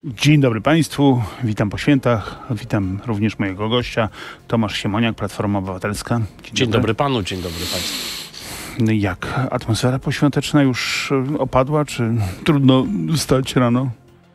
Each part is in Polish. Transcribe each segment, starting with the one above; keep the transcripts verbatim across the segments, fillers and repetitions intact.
Dzień dobry Państwu, witam po świętach, witam również mojego gościa, Tomasz Siemoniak, Platforma Obywatelska. Dzień, dzień dobry. dobry Panu, dzień dobry Państwu. Jak atmosfera poświąteczna już opadła, czy trudno wstać rano?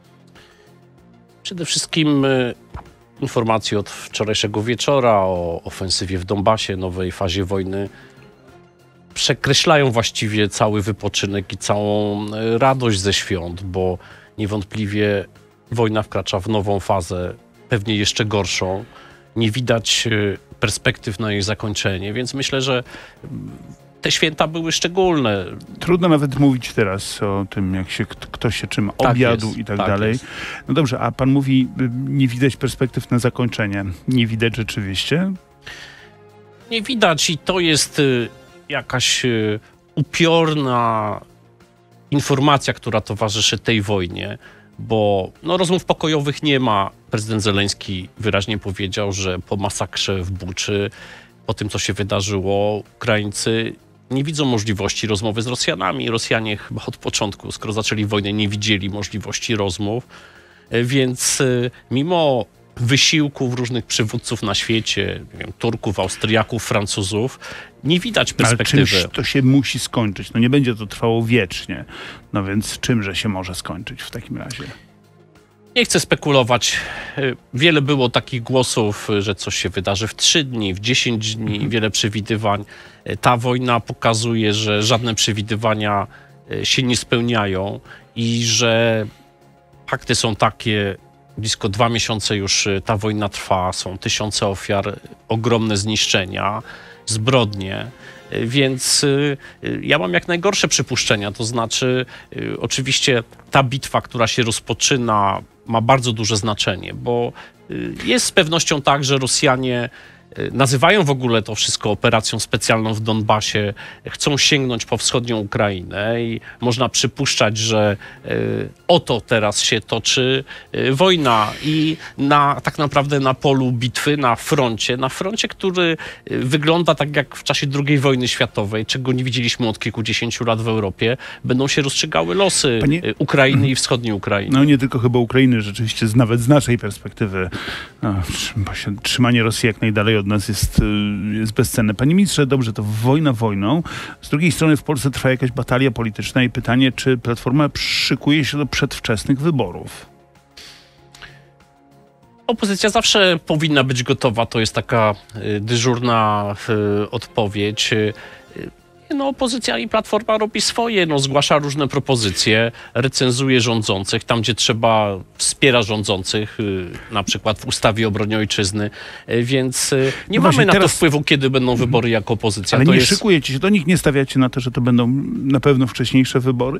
Przede wszystkim informacje od wczorajszego wieczora o ofensywie w Donbasie, nowej fazie wojny przekreślają właściwie cały wypoczynek i całą radość ze świąt, bo niewątpliwie wojna wkracza w nową fazę, pewnie jeszcze gorszą. Nie widać perspektyw na jej zakończenie, więc myślę, że te święta były szczególne. Trudno nawet mówić teraz o tym, jak się ktoś się trzyma tak obiadu jest, i tak, tak dalej. Jest. No dobrze, a pan mówi, nie widać perspektyw na zakończenie. Nie widać rzeczywiście? Nie widać i to jest jakaś upiorna informacja, która towarzyszy tej wojnie, bo no, rozmów pokojowych nie ma. Prezydent Zełenski wyraźnie powiedział, że po masakrze w Buczy, po tym, co się wydarzyło, Ukraińcy nie widzą możliwości rozmowy z Rosjanami. Rosjanie chyba od początku, skoro zaczęli wojnę, nie widzieli możliwości rozmów, więc mimo wysiłków różnych przywódców na świecie, nie wiem, Turków, Austriaków, Francuzów, nie widać perspektywy. Ale czymś to się musi skończyć? No nie będzie to trwało wiecznie. No więc czymże się może skończyć w takim razie? Nie chcę spekulować. Wiele było takich głosów, że coś się wydarzy w trzy dni, w dziesięć dni, mhm. wiele przewidywań. Ta wojna pokazuje, że żadne przewidywania się nie spełniają i że fakty są takie. Blisko dwa miesiące już ta wojna trwa, są tysiące ofiar, ogromne zniszczenia, zbrodnie, więc ja mam jak najgorsze przypuszczenia, to znaczy oczywiście ta bitwa, która się rozpoczyna, ma bardzo duże znaczenie, bo jest z pewnością tak, że Rosjanie nazywają w ogóle to wszystko operacją specjalną w Donbasie, chcą sięgnąć po wschodnią Ukrainę i można przypuszczać, że y, oto teraz się toczy y, wojna i na, tak naprawdę na polu bitwy, na froncie, na froncie, który y, wygląda tak jak w czasie drugiej wojny światowej, czego nie widzieliśmy od kilkudziesięciu lat w Europie, będą się rozstrzygały losy Panie... Ukrainy i wschodniej Ukrainy. No nie tylko chyba Ukrainy, rzeczywiście z, nawet z naszej perspektywy no, trzymanie Rosji jak najdalej od nas jest, jest bezcenne. Panie ministrze, dobrze, to wojna wojną. Z drugiej strony w Polsce trwa jakaś batalia polityczna i pytanie, czy Platforma szykuje się do przedwczesnych wyborów? Opozycja zawsze powinna być gotowa, to jest taka dyżurna odpowiedź. No, opozycja i Platforma robi swoje, no, zgłasza różne propozycje, recenzuje rządzących, tam gdzie trzeba wspiera rządzących, na przykład w ustawie o obronie ojczyzny, więc nie no mamy właśnie, na teraz... to wpływu, kiedy będą wybory jako opozycja. Ale to nie jest... szykujecie się do nich, nie stawiacie na to, że to będą na pewno wcześniejsze wybory?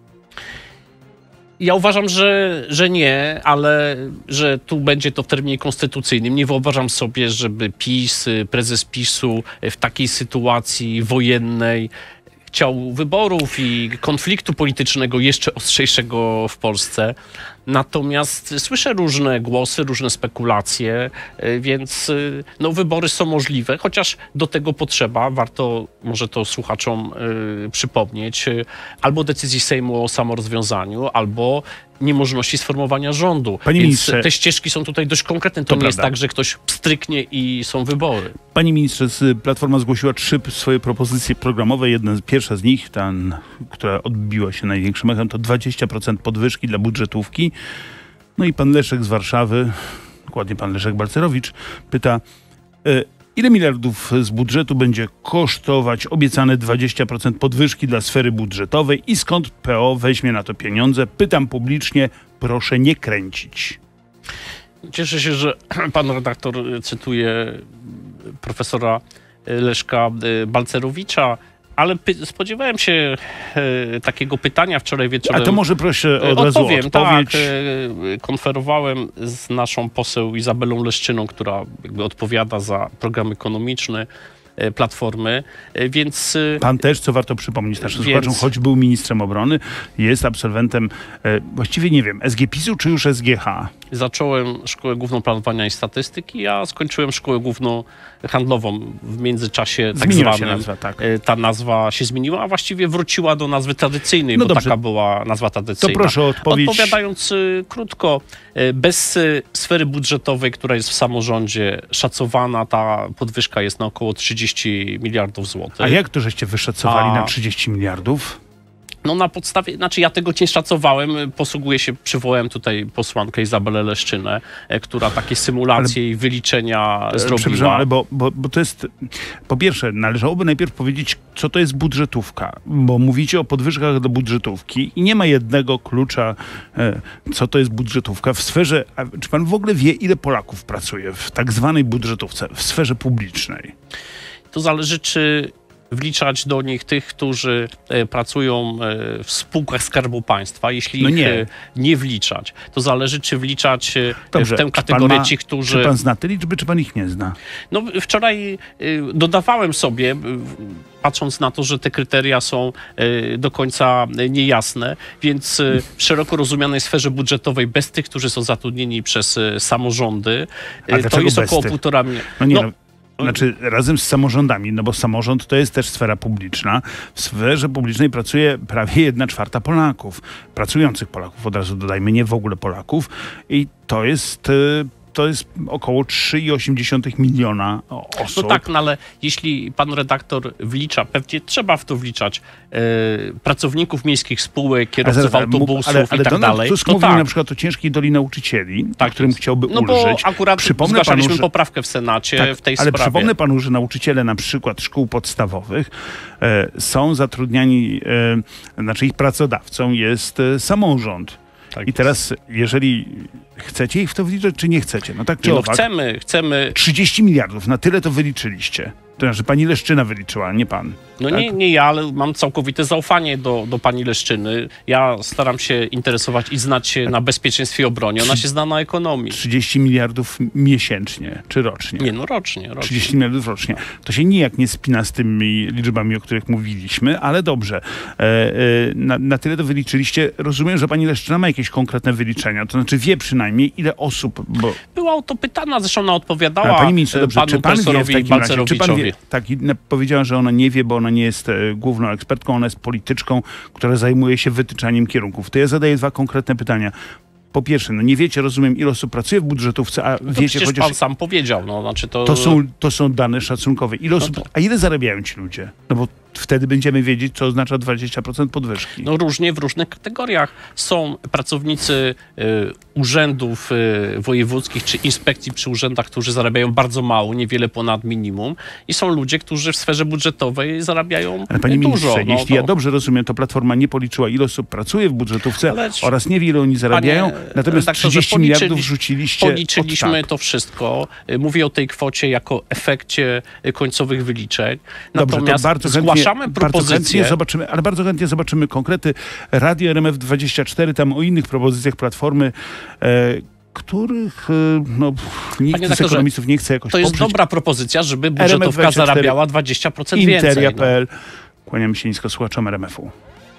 Ja uważam, że, że nie, ale że tu będzie to w terminie konstytucyjnym. Nie wyobrażam sobie, żeby PiS, prezes PiSu w takiej sytuacji wojennej chciał wyborów i konfliktu politycznego jeszcze ostrzejszego w Polsce. Natomiast słyszę różne głosy, różne spekulacje, więc no, wybory są możliwe, chociaż do tego potrzeba, warto może to słuchaczom y, przypomnieć, albo decyzji Sejmu o samorozwiązaniu, albo niemożności sformowania rządu. Panie Więc ministrze, te ścieżki są tutaj dość konkretne. To, to nie prawda. Jest tak, że ktoś pstryknie i są wybory. Panie ministrze, Platforma zgłosiła trzy swoje propozycje programowe. Jedna, pierwsza z nich, ta, która odbiła się największym echem, to dwadzieścia procent podwyżki dla budżetówki. No i pan Leszek z Warszawy, dokładnie pan Leszek Balcerowicz, pyta, y, ile miliardów z budżetu będzie kosztować obiecane dwadzieścia procent podwyżki dla sfery budżetowej i skąd P O weźmie na to pieniądze? Pytam publicznie, proszę nie kręcić. Cieszę się, że pan redaktor cytuje profesora Leszka Balcerowicza, ale spodziewałem się e, takiego pytania wczoraj wieczorem. A to może proszę od razu odpowiem. odpowiedź. Tak, e, konferowałem z naszą poseł Izabelą Leszczyną, która jakby odpowiada za program ekonomiczny e, Platformy, e, więc... E, Pan też, co warto przypomnieć naszym więc... słuchaczom, choć był ministrem obrony, jest absolwentem, e, właściwie nie wiem, S G PiSu czy już S G H? Zacząłem Szkołę Główną Planowania i Statystyki, a skończyłem Szkołę Główną Handlową. W międzyczasie tak Zmieniła się zwanym nazwa, tak. ta nazwa się zmieniła, a właściwie wróciła do nazwy tradycyjnej, No bo dobrze. taka była nazwa tradycyjna. To proszę o odpowiedź. Odpowiadając y, krótko, y, bez y, sfery budżetowej, która jest w samorządzie szacowana, ta podwyżka jest na około trzydzieści miliardów złotych. A jak to żeście wyszacowali A- na trzydzieści miliardów? No na podstawie, znaczy ja tego nie szacowałem, posługuję się, przywołałem tutaj posłankę Izabelę Leszczynę, e, która takie symulacje ale, i wyliczenia Przepraszam, zrobiła. ale bo, bo, bo to jest, po pierwsze, należałoby najpierw powiedzieć, co to jest budżetówka, bo mówicie o podwyżkach do budżetówki i nie ma jednego klucza, e, co to jest budżetówka w sferze, a czy pan w ogóle wie, ile Polaków pracuje w tak zwanej budżetówce, w sferze publicznej? To zależy, czy wliczać do nich tych, którzy e, pracują e, w spółkach Skarbu Państwa. Jeśli No ich nie. e, nie wliczać, to zależy, czy wliczać e, Dobrze, w tę czy kategorię pan ma, ci, którzy... Czy pan zna te liczby, czy pan ich nie zna? No wczoraj e, dodawałem sobie, e, patrząc na to, że te kryteria są e, do końca niejasne, więc e, w szeroko rozumianej sferze budżetowej bez tych, którzy są zatrudnieni przez e, samorządy, A e, to dlaczego jest bez około tych? półtora miliona. No nie, No, no, znaczy razem z samorządami, no bo samorząd to jest też sfera publiczna. W sferze publicznej pracuje prawie jedna czwarta Polaków, pracujących Polaków, od razu dodajmy, nie w ogóle Polaków. I to jest... y, to jest około trzy i osiem dziesiątych miliona osób. No tak, no ale jeśli pan redaktor wlicza, pewnie trzeba w to wliczać e, pracowników miejskich spółek, kierowców zaraz, ale mógł- autobusów ale, ale i tak Donald dalej, Tusk to mówił tak. na przykład o ciężkiej doli nauczycieli, Tak o którym jest. chciałby No bo ulżyć. akurat Przypomnę zgłaszaliśmy panu, że- poprawkę w Senacie Tak, w tej ale sprawie. przypomnę panu, że nauczyciele na przykład szkół podstawowych e, są zatrudniani, e, znaczy ich pracodawcą jest e, samorząd. Tak I teraz, jeżeli chcecie ich w to wliczać, czy nie chcecie? No tak czy Nie, no owak. chcemy, chcemy, trzydzieści miliardów, na tyle to wyliczyliście. To znaczy pani Leszczyna wyliczyła, nie pan. no tak? nie, nie ja, ale mam całkowite zaufanie do, do pani Leszczyny. Ja staram się interesować i znać się na bezpieczeństwie i obronie. Ona się zna na ekonomii. trzydzieści miliardów miesięcznie, czy rocznie? Nie, no rocznie, rocznie. trzydzieści miliardów rocznie. To się nijak nie spina z tymi liczbami, o których mówiliśmy, ale dobrze. E, e, na, na tyle to wyliczyliście. Rozumiem, że pani Leszczyna ma jakieś konkretne wyliczenia. To znaczy wie przynajmniej, ile osób... Bo, Była o to pytana, zresztą ona odpowiadała ale pani ministrze, dobrze, panu czy pan wie w profesorowi takim razie, czy pan Balcerowiczowi. wie, tak, i na- powiedziała, że ona nie wie, bo ona nie jest e, główną ekspertką, ona jest polityczką, która zajmuje się wytyczaniem kierunków. To ja zadaję dwa konkretne pytania. Po pierwsze, no nie wiecie, rozumiem, ile osób pracuje w budżetówce, a To wiecie przecież chociaż... pan sam powiedział, no znaczy to... To są, to są dane szacunkowe. Ile osób, to- a ile zarabiają ci ludzie? No bo wtedy będziemy wiedzieć, co oznacza dwadzieścia procent podwyżki. No różnie w różnych kategoriach. Są pracownicy y, urzędów y, wojewódzkich czy inspekcji przy urzędach, którzy zarabiają bardzo mało, niewiele ponad minimum. I są ludzie, którzy w sferze budżetowej zarabiają Ale panie dużo. ministrze, no, jeśli to- ja dobrze rozumiem, to Platforma nie policzyła, ile osób pracuje w budżetówce Ale- oraz nie wie, ile oni zarabiają, Panie natomiast redaktorze, trzydzieści policzyli- miliardów rzuciliście Policzyliśmy od tak. to wszystko. Y, Mówię o tej kwocie jako efekcie y, końcowych wyliczeń. Dobrze, Natomiast to bardzo zgłaszamy chętnie, bardzo chętnie propozycje. zobaczymy, ale bardzo chętnie zobaczymy konkrety. Radio R M F dwadzieścia cztery, tam o innych propozycjach Platformy, e, których e, no, nikt Panie z redaktorze, ekonomistów nie chce jakoś To jest poprzeć. dobra propozycja, żeby R M F budżetówka dwadzieścia cztery, zarabiała dwadzieścia procent więcej. Interia No. kropka p l. Kłaniamy się nisko słuchaczom R M F u.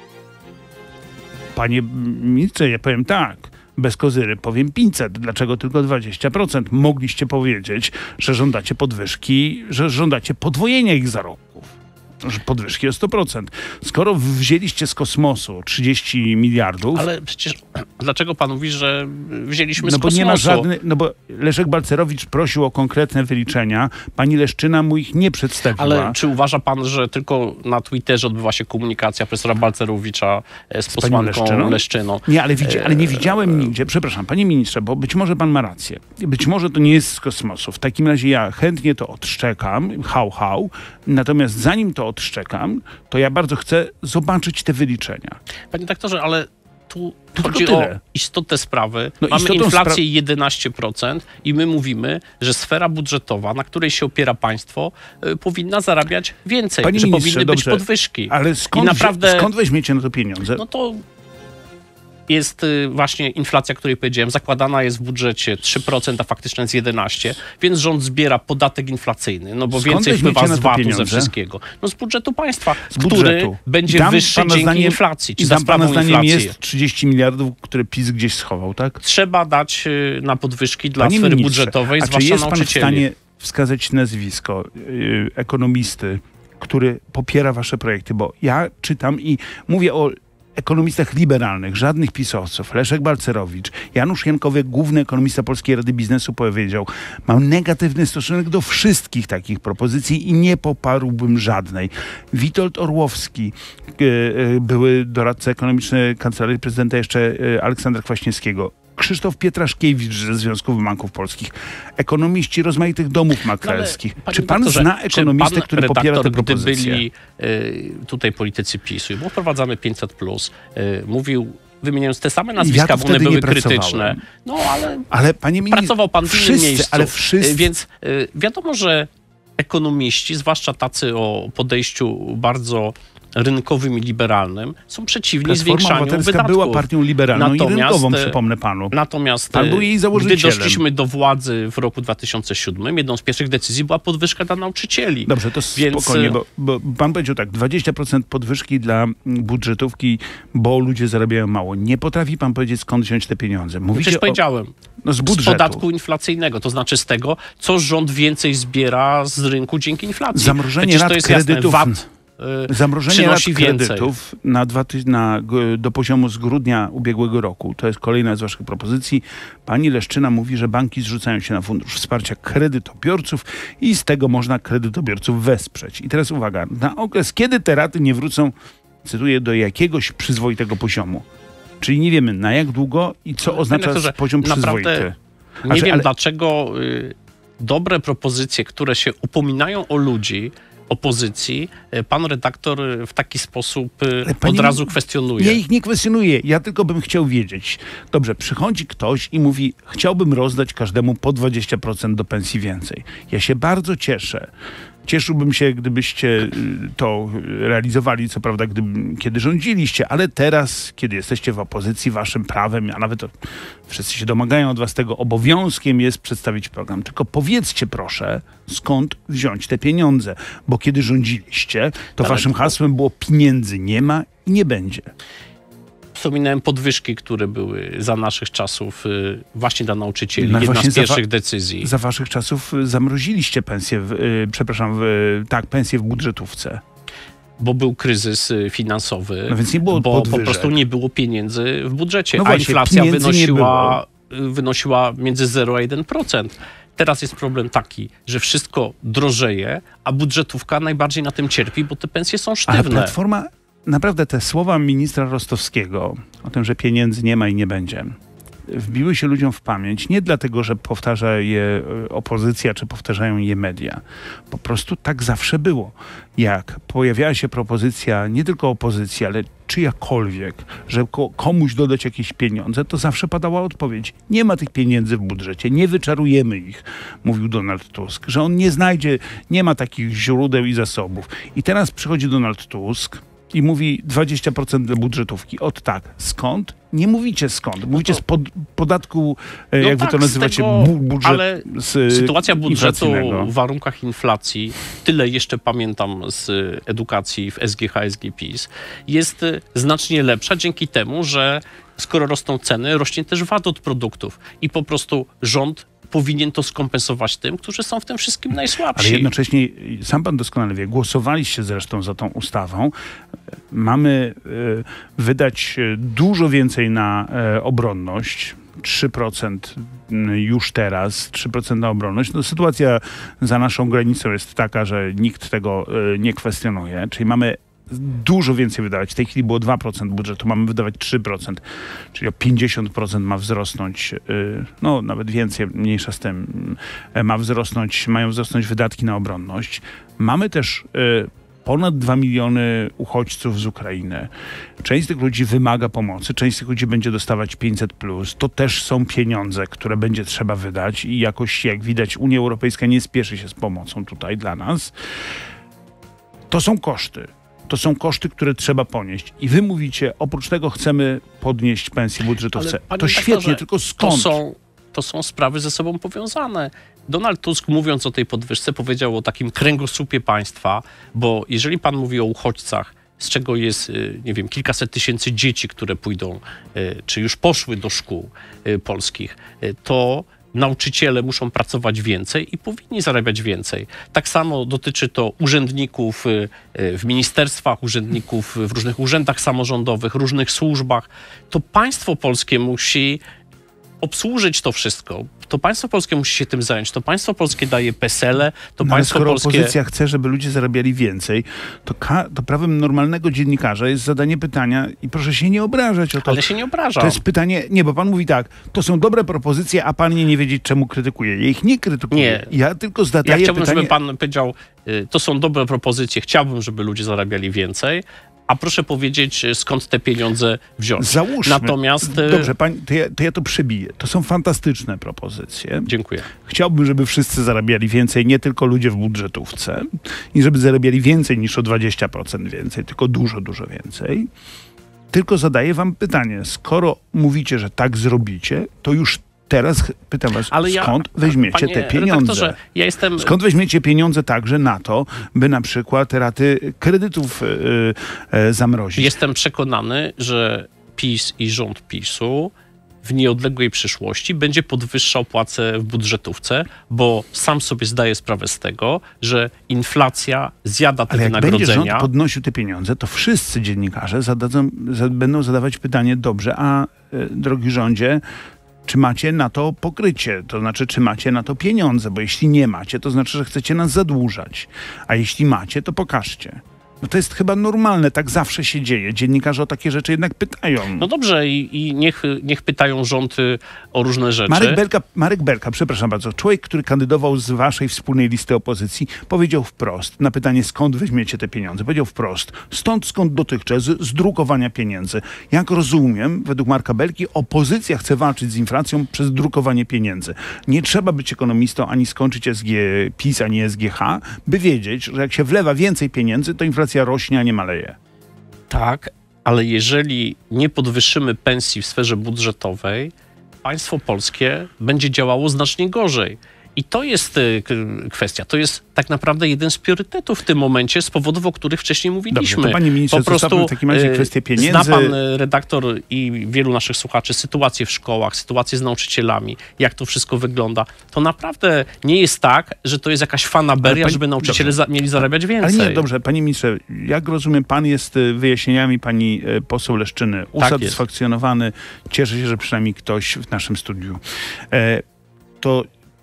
Panie ministrze, ja powiem tak. Bez kozyry powiem pięćset. Dlaczego tylko dwadzieścia procent? Mogliście powiedzieć, że żądacie podwyżki, że żądacie podwojenia ich zarobków. Że podwyżki o sto procent. Skoro wzięliście z kosmosu trzydzieści miliardów, Ale przecież dlaczego pan mówi, że wzięliśmy no z bo kosmosu? nie ma żadnych, no bo Leszek Balcerowicz prosił o konkretne wyliczenia, pani Leszczyna mu ich nie przedstawiła. Ale czy uważa pan, że tylko na Twitterze odbywa się komunikacja profesora Balcerowicza e, z, Z panią posłanką Leszczyną? Leszczyną? Nie, ale, widzi, ale nie widziałem nigdzie, przepraszam, panie ministrze, bo być może pan ma rację. Być może to nie jest z kosmosu. W takim razie ja chętnie to odszczekam, hał, hał. Natomiast zanim to odszczekam, to ja bardzo chcę zobaczyć te wyliczenia. Panie doktorze, ale tu To chodzi tylko o tyle. istotę sprawy. No, Mamy istotą inflację spra- jedenaście procent i my mówimy, że sfera budżetowa, na której się opiera państwo, y, powinna zarabiać więcej, Panie że ministrze, powinny dobrze, być podwyżki. Ale skąd, I naprawdę, skąd weźmiecie na to pieniądze? no to jest właśnie inflacja, o której powiedziałem, zakładana jest w budżecie trzy procent, a faktyczna jest jedenaście procent, więc rząd zbiera podatek inflacyjny, no bo Skąd więcej wpływa z V A T-u, pieniądze? ze wszystkiego. No z budżetu państwa, Z który budżetu. będzie Tam, wyższy pana dzięki zdaniem, inflacji, czy I za tam pana sprawą zdaniem inflacji. jest trzydzieści miliardów, które PiS gdzieś schował, tak? Trzeba dać y, na podwyżki dla Panie sfery ministrze, budżetowej, a czy zwłaszcza jest pan w nauczycieli. stanie wskazać nazwisko yy, ekonomisty, który popiera wasze projekty? Bo ja czytam i mówię o ekonomistach liberalnych, żadnych pisowców. Leszek Balcerowicz, Janusz Jankowiak, główny ekonomista Polskiej Rady Biznesu, powiedział: mam negatywny stosunek do wszystkich takich propozycji i nie poparłbym żadnej. Witold Orłowski, yy, yy, były doradca ekonomiczny Kancelarii Prezydenta jeszcze yy, Aleksandra Kwaśniewskiego, Krzysztof Pietraszkiewicz ze Związku Banków Polskich, ekonomiści rozmaitych domów maklerskich. No, czy pan redaktorze, zna ekonomistę, czy pan który popiera te redaktor, propozycje? Gdy byli y, tutaj politycy PiSu, bo wprowadzamy pięćset plus, y, mówił, wymieniając te same nazwiska, Ja bo one wtedy nie były krytyczne. pracowałem. No ale, Ale panie ministrze, pracował pan w innym wszyscy, miejscu. ale wszyscy... Y, Więc y, wiadomo, że ekonomiści, zwłaszcza tacy o podejściu bardzo rynkowym i liberalnym, są przeciwni Platforma zwiększaniu Obywatelska wydatków. była partią liberalną Natomiast, i rynkową, przypomnę panu. Natomiast Pan był jej założycielem. gdy doszliśmy do władzy w roku dwa tysiące siódmym, jedną z pierwszych decyzji była podwyżka dla nauczycieli. Dobrze, to Więc... spokojnie, bo, bo pan powiedział tak, dwadzieścia procent podwyżki dla budżetówki, bo ludzie zarabiają mało. Nie potrafi pan powiedzieć, skąd wziąć te pieniądze. Mówicie Przecież o... powiedziałem. No z Z budżetu. podatku inflacyjnego, to znaczy z tego, co rząd więcej zbiera z rynku dzięki inflacji. Zamrożenie Przecież rat to jest kredytów. jasne. V A T y, Zamrożenie rat przynosi więcej. kredytów na dwa, ty- na, g- do poziomu z grudnia ubiegłego roku. To jest kolejna z waszych propozycji. Pani Leszczyna mówi, że banki zrzucają się na fundusz wsparcia kredytobiorców i z tego można kredytobiorców wesprzeć. I teraz uwaga, na okres, kiedy te raty nie wrócą, cytuję, do jakiegoś przyzwoitego poziomu. Czyli nie wiemy, na jak długo i co Panie oznacza redaktorze, poziom naprawdę przyzwoity. Nie Znaczy, wiem, ale- dlaczego y, dobre propozycje, które się upominają o ludzi, opozycji, y, pan redaktor y, w taki sposób y, Ale panie- od razu kwestionuje. Ja ich nie kwestionuję, ja tylko bym chciał wiedzieć. Dobrze, przychodzi ktoś i mówi, chciałbym rozdać każdemu po dwadzieścia procent do pensji więcej. Ja się bardzo cieszę. Cieszyłbym się, gdybyście y, to realizowali, co prawda, gdy, kiedy rządziliście, ale teraz, kiedy jesteście w opozycji, waszym prawem, a nawet to, wszyscy się domagają od was tego, obowiązkiem jest przedstawić program. Tylko powiedzcie proszę, skąd wziąć te pieniądze, bo kiedy rządziliście, to Ale waszym to- hasłem było pieniędzy nie ma i nie będzie. Wspominałem podwyżki, które były za naszych czasów y, właśnie dla nauczycieli. No Jedna właśnie z za pierwszych wa- decyzji. Za waszych czasów y, zamroziliście pensję, w, y, przepraszam, w, y, tak, pensję w budżetówce. Bo był kryzys y, finansowy, No więc nie było bo po podwyżek. prostu nie było pieniędzy w budżecie, No a właśnie, inflacja pieniędzy nie wynosiła, y, wynosiła między zero a jeden procent. Teraz jest problem taki, że wszystko drożeje, a budżetówka najbardziej na tym cierpi, bo te pensje są Ale sztywne. Platforma, naprawdę te słowa ministra Rostowskiego o tym, że pieniędzy nie ma i nie będzie, wbiły się ludziom w pamięć nie dlatego, że powtarza je y, opozycja, czy powtarzają je media. Po prostu tak zawsze było. Jak pojawiała się propozycja nie tylko opozycji, ale czyjakolwiek, że ko- komuś dodać jakieś pieniądze, to zawsze padała odpowiedź. Nie ma tych pieniędzy w budżecie, nie wyczarujemy ich, mówił Donald Tusk, że on nie znajdzie, nie ma takich źródeł i zasobów. I teraz przychodzi Donald Tusk i mówi dwadzieścia procent dla budżetówki. Od tak. Skąd? Nie mówicie skąd. Mówicie z pod, podatku, e, No jak tak, wy to z nazywacie, tego, bu, budżet ale z, sytuacja budżetu inflacyjnego. w warunkach inflacji, tyle jeszcze pamiętam z edukacji w S G H, S G PiS, jest y, znacznie lepsza dzięki temu, że skoro rosną ceny, rośnie też V A T od produktów i po prostu rząd powinien to skompensować tym, którzy są w tym wszystkim najsłabsi. Ale jednocześnie, sam pan doskonale wie, głosowaliście zresztą za tą ustawą. Mamy e, wydać e, dużo więcej na e, obronność. trzy procent już teraz, trzy procent na obronność. No, sytuacja za naszą granicą jest taka, że nikt tego e, nie kwestionuje. Czyli mamy dużo więcej wydawać. W tej chwili było dwa procent budżetu, mamy wydawać trzy procent, czyli o pięćdziesiąt procent ma wzrosnąć, yy, no nawet więcej, mniejsza z tym, yy, ma wzrosnąć, mają wzrosnąć wydatki na obronność. Mamy też yy, ponad dwa miliony uchodźców z Ukrainy. Część z tych ludzi wymaga pomocy, część z tych ludzi będzie dostawać pięćset plus. To też są pieniądze, które będzie trzeba wydać i jakoś, jak widać, Unia Europejska nie spieszy się z pomocą tutaj dla nas. To są koszty. to są koszty, które trzeba ponieść. I wy mówicie, oprócz tego chcemy podnieść pensje budżetowce. Ale, to świetnie, tylko skąd? To są, to są sprawy ze sobą powiązane. Donald Tusk, mówiąc o tej podwyżce, powiedział o takim kręgosłupie państwa, bo jeżeli pan mówi o uchodźcach, z czego jest, nie wiem, kilkaset tysięcy dzieci, które pójdą, czy już poszły do szkół polskich, to nauczyciele muszą pracować więcej i powinni zarabiać więcej. Tak samo dotyczy to urzędników w ministerstwach, urzędników w różnych urzędach samorządowych, różnych służbach. To państwo polskie musi obsłużyć to wszystko. To państwo polskie musi się tym zająć. To państwo polskie daje pesele, to no, państwo ale skoro polskie... opozycja chce, żeby ludzie zarabiali więcej, to, to prawem normalnego dziennikarza jest zadanie pytania i proszę się nie obrażać o to. Ale się nie obrażam. To jest pytanie, nie, bo pan mówi tak, to są dobre propozycje, a pan nie, nie wiedzieć, czemu krytykuje. Ja ich nie krytykuję. Nie. Ja tylko zadaję ja chciałbym, pytanie... żeby pan powiedział, y, to są dobre propozycje, chciałbym, żeby ludzie zarabiali więcej, a proszę powiedzieć, skąd te pieniądze wziąć. Załóżmy. Natomiast... Dobrze, pani, to, ja, to ja to przebiję. To są fantastyczne propozycje. Dziękuję. Chciałbym, żeby wszyscy zarabiali więcej, nie tylko ludzie w budżetówce. I żeby zarabiali więcej niż o dwadzieścia procent więcej, tylko dużo, dużo więcej. Tylko zadaję wam pytanie. Skoro mówicie, że tak zrobicie, to już teraz pytam was, Ale skąd ja, weźmiecie panie te pieniądze? Ja jestem... Skąd weźmiecie pieniądze także na to, by na przykład raty kredytów yy, yy, zamrozić? Jestem przekonany, że PiS i rząd PiSu w nieodległej przyszłości będzie podwyższał płace w budżetówce, bo sam sobie zdaję sprawę z tego, że inflacja zjada te Ale jak wynagrodzenia. będzie rząd podnosił te pieniądze, to wszyscy dziennikarze zadadzą, za, będą zadawać pytanie, dobrze, a y, drogi rządzie, czy macie na to pokrycie? To znaczy, czy macie na to pieniądze? Bo jeśli nie macie, to znaczy, że chcecie nas zadłużać. A jeśli macie, to pokażcie. No to jest chyba normalne, tak zawsze się dzieje. Dziennikarze o takie rzeczy jednak pytają. No dobrze i, i niech, niech pytają rząd o różne rzeczy. Marek Belka, Marek Belka, przepraszam bardzo, człowiek, który kandydował z waszej wspólnej listy opozycji, powiedział wprost na pytanie, skąd weźmiecie te pieniądze. Powiedział wprost, stąd skąd dotychczas, z, z drukowania pieniędzy. Jak rozumiem, według Marka Belki, opozycja chce walczyć z inflacją przez drukowanie pieniędzy. Nie trzeba być ekonomistą, ani skończyć S G PiS, ani S G H, by wiedzieć, że jak się wlewa więcej pieniędzy, to inflacja rośnie, a nie maleje. Tak, ale jeżeli nie podwyższymy pensji w sferze budżetowej, państwo polskie będzie działało znacznie gorzej. I to jest y, kwestia. To jest tak naprawdę jeden z priorytetów w tym momencie, z powodów, o których wcześniej mówiliśmy. Dobrze, to panie ministrze, po prostu w takim razie kwestię pieniędzy. Zna pan redaktor i wielu naszych słuchaczy sytuację w szkołach, sytuację z nauczycielami, jak to wszystko wygląda. To naprawdę nie jest tak, że to jest jakaś fanaberia, pani, żeby nauczyciele za, mieli zarabiać więcej. Ale nie, dobrze, panie ministrze, jak rozumiem, pan jest wyjaśnieniami pani poseł Leszczyny usatysfakcjonowany. Tak, cieszę się, że przynajmniej ktoś w naszym studiu. E, to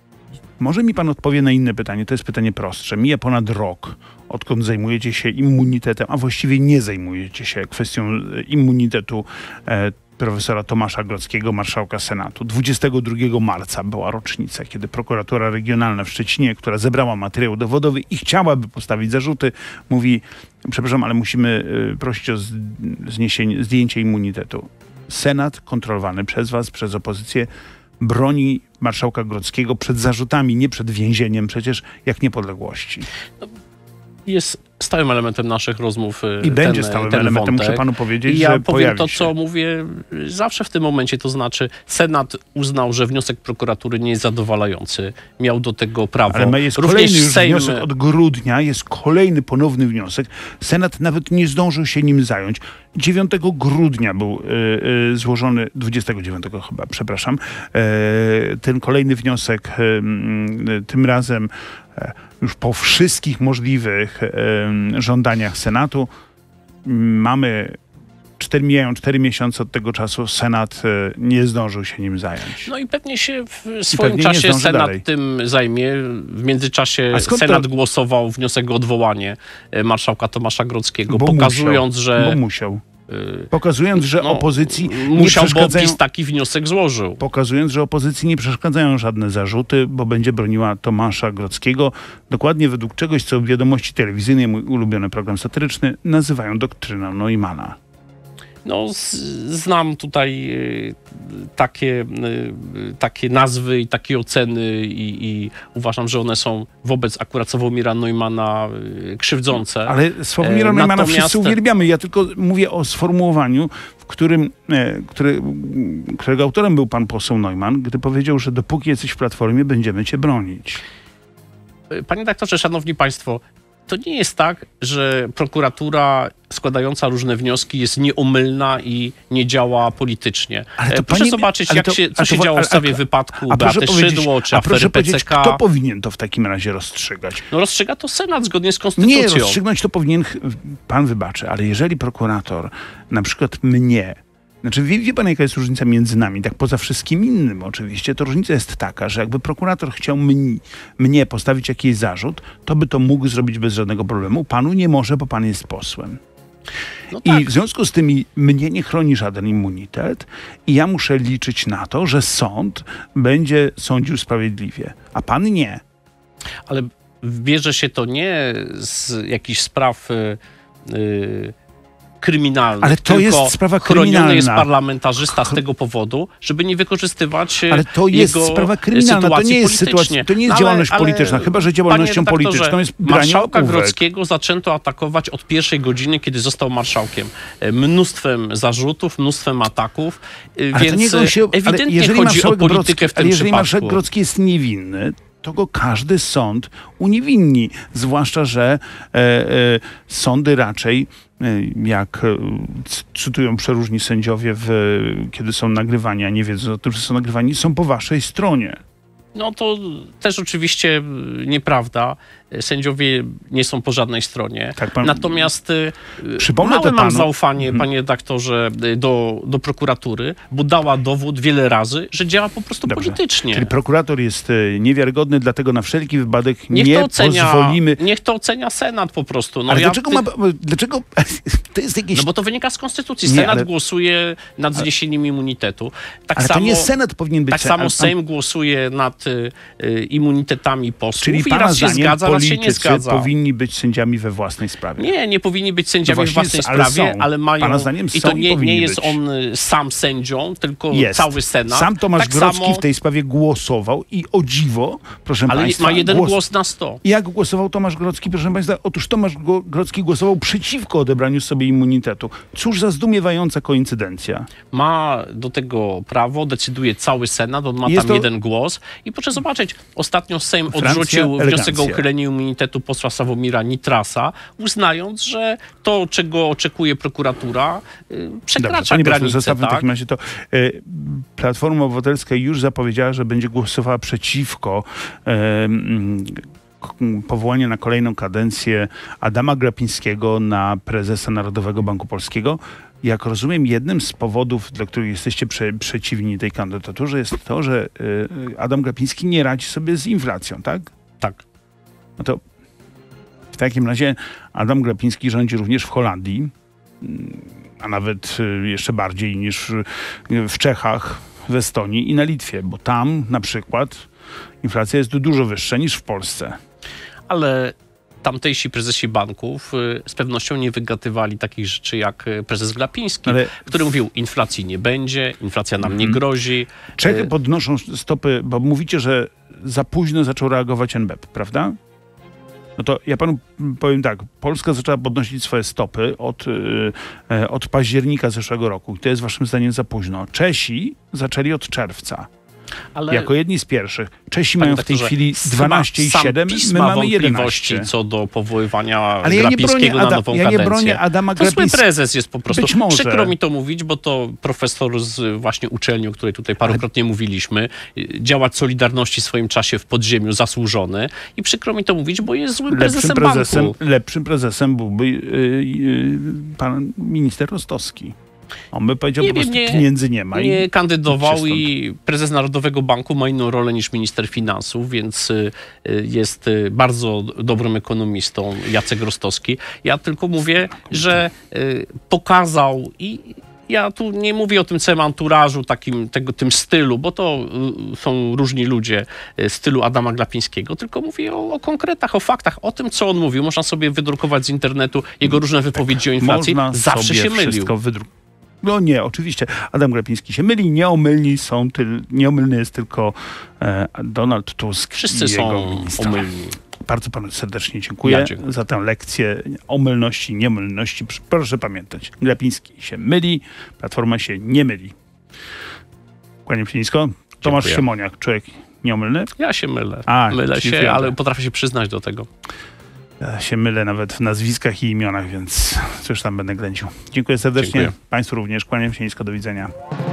może mi pan odpowie na inne pytanie, to jest pytanie prostsze. Mija ponad rok, odkąd zajmujecie się immunitetem, a właściwie nie zajmujecie się kwestią immunitetu e, profesora Tomasza Grodzkiego, marszałka Senatu. dwudziestego drugiego marca była rocznica, kiedy prokuratura regionalna w Szczecinie, która zebrała materiał dowodowy i chciałaby postawić zarzuty, mówi, przepraszam, ale musimy y, prosić o zniesienie, zdjęcie immunitetu. Senat kontrolowany przez was, przez opozycję, broni marszałka Grodzkiego przed zarzutami, nie przed więzieniem przecież, jak niepodległości. Jest stałym elementem naszych rozmów I ten, będzie stałym ten elementem, wątek. muszę panu powiedzieć, I ja że powiem to, się. co mówię zawsze w tym momencie, to znaczy Senat uznał, że wniosek prokuratury nie jest zadowalający. Miał do tego prawo. Ale jest Również kolejny już Sejm... wniosek od grudnia, jest kolejny ponowny wniosek. Senat nawet nie zdążył się nim zająć. dziewiątego grudnia był y, y, złożony, dwudziestego dziewiątego chyba, przepraszam, y, ten kolejny wniosek, y, y, tym razem y, już po wszystkich możliwych y, żądaniach Senatu. Mamy Cztery, mijają cztery miesiące od tego czasu, Senat y, nie zdążył się nim zająć. No i pewnie się w swoim czasie Senat dalej. tym zajmie. W międzyczasie to... Senat głosował wniosek o odwołanie marszałka Tomasza Grodzkiego, bo pokazując, musiał, że... że... Bo musiał. Pokazując, że no, opozycji nie musiał, przeszkadzają... bo PiS taki wniosek złożył. Pokazując, że opozycji nie przeszkadzają żadne zarzuty, bo będzie broniła Tomasza Grodzkiego. Dokładnie według czegoś, co w Wiadomości Telewizyjnej, mój ulubiony program satyryczny, nazywają doktryną Neumana. No, z, znam tutaj y, takie, y, takie nazwy i takie oceny i, i uważam, że one są wobec akurat Sławomira Neumanna y, krzywdzące. Ale Sławomira E, Neumana natomiast- wszyscy uwielbiamy. Ja tylko mówię o sformułowaniu, w którym, e, który, którego autorem był pan poseł Neumann, gdy powiedział, że dopóki jesteś w Platformie, będziemy cię bronić. Panie redaktorze, szanowni państwo, to nie jest tak, że prokuratura składająca różne wnioski jest nieomylna i nie działa politycznie. Ale to E, proszę pani- zobaczyć, ale jak to- się, ale co to się wa- działo ale- w sprawie a- wypadku A proszę Beaty powiedzieć, Szydło czy a proszę afery powiedzieć, P C K. kto powinien to w takim razie rozstrzygać? No rozstrzyga to Senat zgodnie z konstytucją. Nie, rozstrzygnąć to powinien, ch- pan wybaczy, ale jeżeli prokurator na przykład mnie, znaczy wie, wie pan jaka jest różnica między nami, tak poza wszystkim innym oczywiście, to różnica jest taka, że jakby prokurator chciał mnie, mnie postawić jakiś zarzut, to by to mógł zrobić bez żadnego problemu. Panu nie może, bo pan jest posłem. No tak. I w związku z tym i mnie nie chroni żaden immunitet i ja muszę liczyć na to, że sąd będzie sądził sprawiedliwie, a pan nie. Ale bierze się to nie z jakichś spraw y, y, kryminalnych, Ale to tylko jest sprawa chroniony jest kryminalna. parlamentarzysta z tego powodu, żeby nie wykorzystywać y, Ale to jest jego sprawa kryminalna, to sytuacji nie jest politycznie. sytuacja, to nie jest No ale- działalność ale, polityczna, chyba że panie działalnością redaktorze, polityczną jest granie marszałka łapówek. Grodzkiego zaczęto atakować od pierwszej godziny, kiedy został marszałkiem. E, Mnóstwem zarzutów, mnóstwem ataków, y, Ale to więc niego się, ale ewidentnie jeżeli chodzi o marszałek politykę Grodzki, w tym ale jeżeli marszałek przypadku. Grodzki jest niewinny, to go każdy sąd uniewinni. Zwłaszcza, że e, e, sądy raczej, e, jak e, c- cytują przeróżni sędziowie, w, kiedy są nagrywani, a nie wiedzą o tym, że są nagrywani, są po waszej stronie. No to też oczywiście y, nieprawda. Sędziowie nie są po żadnej stronie. Tak pan- Natomiast y, Przypomnę małe to mam panu. zaufanie, Mhm. panie redaktorze, y, do, do prokuratury, bo dała dowód wiele razy, że działa po prostu Dobrze. politycznie. Czyli prokurator jest e, niewiarygodny, dlatego na wszelki wypadek Niech nie to ocenia, pozwolimy. niech to ocenia Senat po prostu. No Ale ja dlaczego ty- ma... Dlaczego... To jest jakieś... No bo to wynika z konstytucji. Nie, Senat ale- głosuje nad zniesieniem immunitetu. Tak Ale samo, to nie Senat powinien być... tak sen- samo a- a- Sejm głosuje nad y, y, immunitetami posłów Czyli i pana raz się zdaniem zgadza, raz się nie politycy zgadza. powinni być sędziami we własnej sprawie. Nie, nie powinni być sędziami No w właśnie, własnej ale sprawie, są. ale mają... Pana zdaniem I są to i nie, nie powinni jest być. on y, sam sędzią, tylko Jest. cały Senat. Sam Tomasz tak Grodzki samo, w tej sprawie głosował i o dziwo, proszę ale państwa... ma jeden głos- głos na sto. Jak głosował Tomasz Grodzki, proszę państwa? Otóż Tomasz Go- Grodzki głosował przeciwko odebraniu sobie immunitetu. Cóż za zdumiewająca koincydencja. Ma do tego prawo, decyduje cały Senat, on ma Jest tam to- jeden głos. I proszę zobaczyć, ostatnio Sejm Francja, odrzucił wniosek elegancja. o uchylenie immunitetu posła Sławomira Nitrasa, uznając, że to, czego oczekuje prokuratura, y, przekracza Dobrze, panie pośle, granice. zostawmy w Tak? takim razie to. E, Platforma Obywatelska już zapowiedziała, że będzie głosowała przeciwko e, mm, k- powołaniu na kolejną kadencję Adama Glapińskiego na prezesa Narodowego Banku Polskiego. Jak rozumiem, jednym z powodów, dla których jesteście prze, przeciwni tej kandydaturze, jest to, że e, Adam Glapiński nie radzi sobie z inflacją, tak? Tak. No to w takim razie Adam Glapiński rządzi również w Holandii, mm, a nawet y, jeszcze bardziej niż y, w Czechach, w Estonii i na Litwie, bo tam na przykład inflacja jest dużo wyższa niż w Polsce. Ale tamtejsi prezesi banków y, z pewnością nie wygatywali takich rzeczy jak y, prezes Glapiński, Ale- który mówił, inflacji nie będzie, inflacja nam nie Mhm. grozi. Czechy Y, podnoszą stopy, bo mówicie, że za późno zaczął reagować N B P, prawda? No to ja panu powiem tak, Polska zaczęła podnosić swoje stopy od, y, e, od października zeszłego roku i to jest waszym zdaniem za późno. Czesi zaczęli od czerwca. ale Jako jedni z pierwszych. Czesi Panie mają w tej doktorze, chwili dwanaście i sam siedem, PiS my ma mamy wątpliwości jedenaście. co do powoływania Ale ja nie bronię, Glapińskiego na Ada, nową ja nie kadencję. bronię Adama To zły Glapińskiego. prezes jest po prostu. Być może. Przykro mi to mówić, bo to profesor z właśnie uczelni, o której tutaj parokrotnie mówiliśmy, y, działacz Solidarności w swoim czasie w podziemiu, zasłużony. I przykro mi to mówić, bo jest złym Lepszym prezesem, prezesem, banku. lepszym prezesem byłby yy, yy, pan minister Rostowski. On by powiedział, Nie po wiem, prostu nie- pieniędzy nie ma. Nie I kandydował stąd. i prezes Narodowego Banku ma inną rolę niż minister finansów, więc y, y, jest y, bardzo dobrym ekonomistą Jacek Rostowski. Ja tylko mówię, że y, pokazał i ja tu nie mówię o tym całym anturażu, takim, tego, tym stylu, bo to y, są różni ludzie y, stylu Adama Glapińskiego, tylko mówię o, o konkretach, o faktach, o tym, co on mówił. Można sobie wydrukować z internetu jego różne wypowiedzi o inflacji. Można Zawsze sobie się mylił. wszystko wydrukować. No nie, oczywiście. Adam Glapiński się myli. Nieomylni są tyl, nieomylny jest tylko e, Donald Tusk. Wszyscy i są jego ministra. omylni. Bardzo panu serdecznie dziękuję, Ja dziękuję za tę lekcję omylności, niemylności. Proszę pamiętać, Glapiński się myli, Platforma się nie myli. Kłaniam się nisko. Tomasz Dziękuję. Siemoniak, człowiek nieomylny. Ja się mylę. A, mylę czyli się, wyjątek. ale potrafię się przyznać do tego. Ja się mylę nawet w nazwiskach i imionach, więc cóż tam będę ględził. Dziękuję serdecznie. Dziękuję. Państwu również. Kłaniam się nisko. Do widzenia.